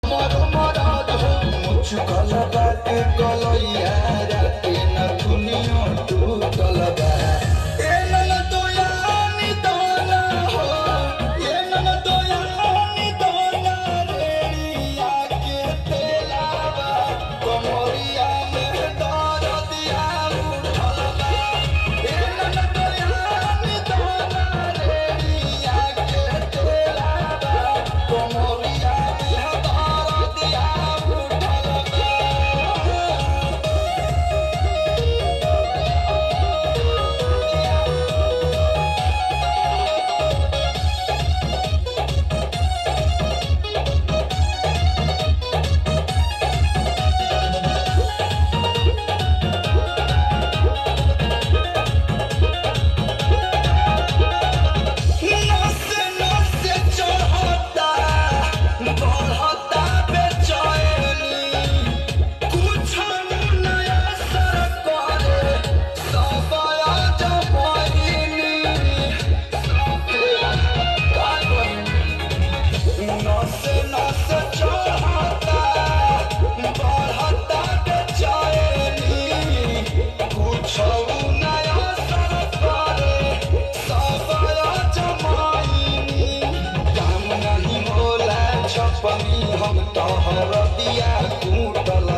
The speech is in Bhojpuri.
चुकल बाटे कलैया राते न दुनिया टूटल बा ए नन दोयानी दोना हो ए नन दोयानी दोना रेड़िया के तेलावा कमरिया में दर्दिया उठल बा ए नन दोयानी दोना रेड़िया के तेलावा कमरिया में दर्दिया हम तो हर दिया कूटल